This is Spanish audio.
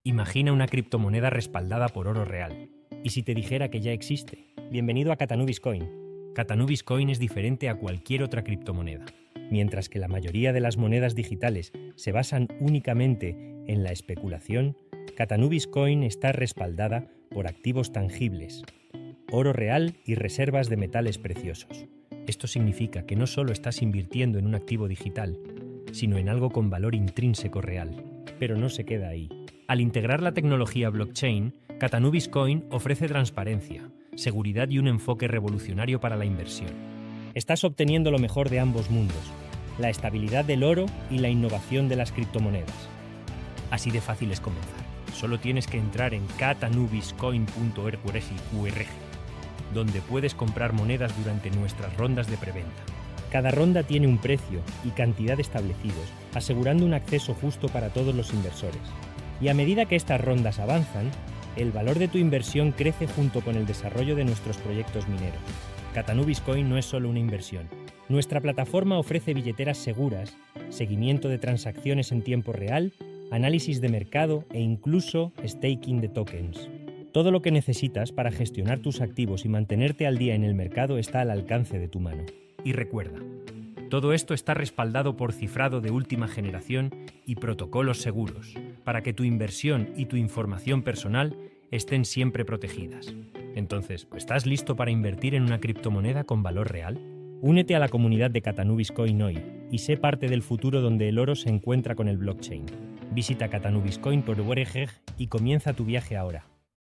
Imagina una criptomoneda respaldada por oro real. ¿Y si te dijera que ya existe? Bienvenido a Catanubis Coin. Catanubis Coin es diferente a cualquier otra criptomoneda. Mientras que la mayoría de las monedas digitales se basan únicamente en la especulación, Catanubis Coin está respaldada por activos tangibles, oro real y reservas de metales preciosos. Esto significa que no solo estás invirtiendo en un activo digital, sino en algo con valor intrínseco real. Pero no se queda ahí. Al integrar la tecnología blockchain, Catanubis Coin ofrece transparencia, seguridad y un enfoque revolucionario para la inversión. Estás obteniendo lo mejor de ambos mundos, la estabilidad del oro y la innovación de las criptomonedas. Así de fácil es comenzar. Solo tienes que entrar en catanubiscoin.org, donde puedes comprar monedas durante nuestras rondas de preventa. Cada ronda tiene un precio y cantidad establecidos, asegurando un acceso justo para todos los inversores. Y a medida que estas rondas avanzan, el valor de tu inversión crece junto con el desarrollo de nuestros proyectos mineros. Catanubis Coin no es solo una inversión. Nuestra plataforma ofrece billeteras seguras, seguimiento de transacciones en tiempo real, análisis de mercado e incluso staking de tokens. Todo lo que necesitas para gestionar tus activos y mantenerte al día en el mercado está al alcance de tu mano. Y recuerda, todo esto está respaldado por cifrado de última generación y protocolos seguros, para que tu inversión y tu información personal estén siempre protegidas. Entonces, ¿estás listo para invertir en una criptomoneda con valor real? Únete a la comunidad de Catanubis Coin hoy y sé parte del futuro donde el oro se encuentra con el blockchain. Visita catanubiscoin.org y comienza tu viaje ahora.